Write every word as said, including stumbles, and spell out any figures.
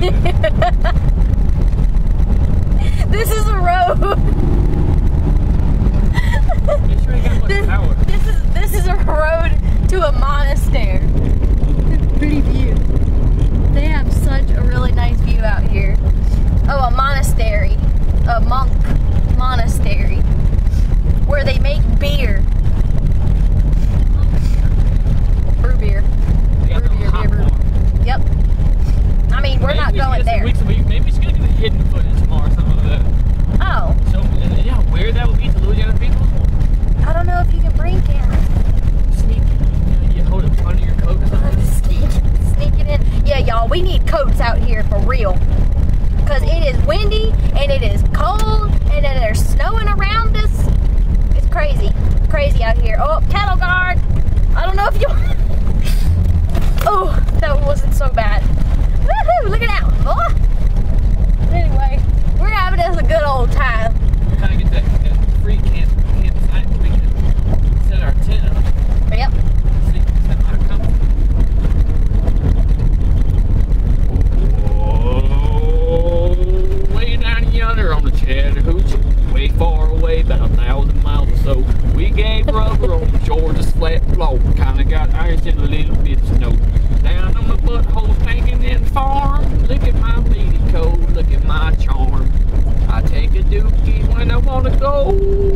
This is a road. this, this is this is a road to a monastery. Pretty view. They have such a really nice view out here. Oh, a monastery, a monk monastery, where they make beer. Brew beer. Brew beer, beer, brew. Yep. I mean, we're not going there. Maybe we should get a hidden footage tomorrow or something like that. Oh. So, you know how weird that would be to Louisiana people? I don't know if you can bring cameras. Sneak. You, know, you hold it under your coat or something. Sneak, sneak it in. Yeah, y'all, we need coats out here for real. Because it is windy, and it is cold, and then there's snowing around us. It's crazy. Crazy out here. Oh, cattle guard. I don't know if you... Oh, that wasn't so bad. Woohoo, look at that. Oh. Anyway, we're having us a good old time. Kind of get that, that free camp, campsite where we can set our tent up. Yep. See, set our comfort. Oh, way down yonder on the Chattahoochee, way far away, about a thousand miles or so. We gave rubber on Georgia's flat floor. Kind of got ice in a little bit of snow. Down on the butthole spanking in the farm. Look at my lady coat, look at my charm. I take a dookie when I wanna go.